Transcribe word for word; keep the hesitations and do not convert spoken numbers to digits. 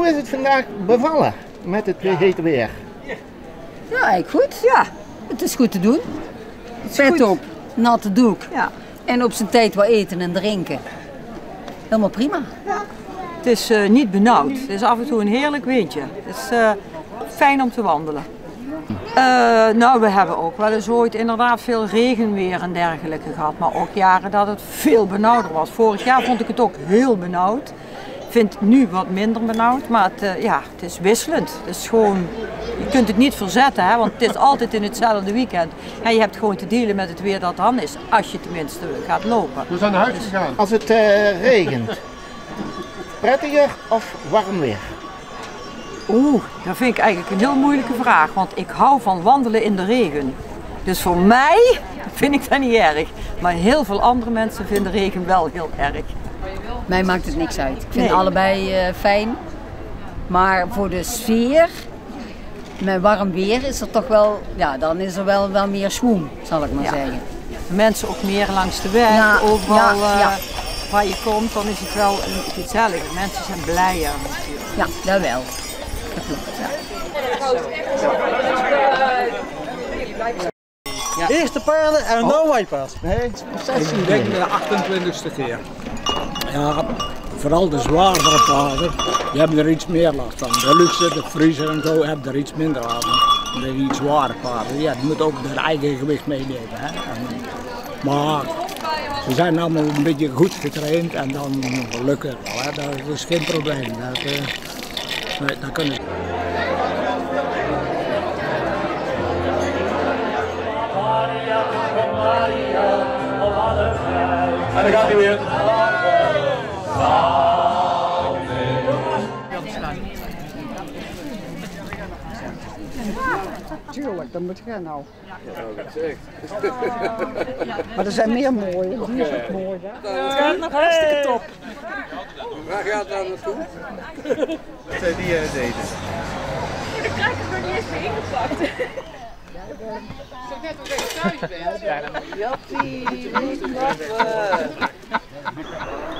Hoe is het vandaag bevallen met het hete weer? Ja, eigenlijk goed. Ja, het is goed te doen. Pet op, natte doek. Ja. En op zijn tijd wat eten en drinken. Helemaal prima. Ja. Het is uh, niet benauwd. Het is af en toe een heerlijk windje. Het is uh, fijn om te wandelen. Uh, nou, we hebben ook wel eens ooit inderdaad veel regenweer en dergelijke gehad. Maar ook jaren dat het veel benauwder was. Vorig jaar vond ik het ook heel benauwd. Ik vind het nu wat minder benauwd, maar het, uh, ja, het is wisselend. Het is gewoon, je kunt het niet verzetten, hè, want het is altijd in hetzelfde weekend. En je hebt gewoon te dealen met het weer dat dan is, als je tenminste gaat lopen. We zijn naar huis gegaan. Als het uh, regent, prettiger of warm weer? Oeh, dat vind ik eigenlijk een heel moeilijke vraag, want ik hou van wandelen in de regen. Dus voor mij vind ik dat niet erg, maar heel veel andere mensen vinden regen wel heel erg. Mij maakt het niks uit. Ik vind nee. allebei uh, fijn. Maar voor de sfeer, met warm weer, is er toch wel, ja, dan is er wel, wel meer schwoem, zal ik maar ja. zeggen. Mensen ook meer langs de weg, ja, overal ja, uh, ja. waar je komt, dan is het wel een gezelliger. Mensen zijn blijer natuurlijk. Ja, dat wel. Dat klopt, ja. Ja. Eerste paarden en oh. no whitepaard. Nee, ik denk de achtentwintigste keer. Ja, vooral de zwaardere paarden, die hebben er iets meer last van. De luxe, de vriezer en zo hebben er iets minder last van. De iets zware paarden, ja, die moeten ook hun eigen gewicht meenemen. Hè. En, maar ze zijn allemaal een beetje goed getraind en dan lukt het wel. Hè. Dat is geen probleem. Dat, uh, nee, dat kunnen ze. En dan gaat hij weer. Tuurlijk, dat moet gaan nou. Ja, dat is echt. Maar er zijn meer mooie, die is ook mooi. Het gaat nog hartstikke top. Waar gaat het nou naartoe? Wat zijn die uh, deden? De kruik is nog niet eens meer ingepakt. Zo net als ik thuis ben. Jappie, niet wachten.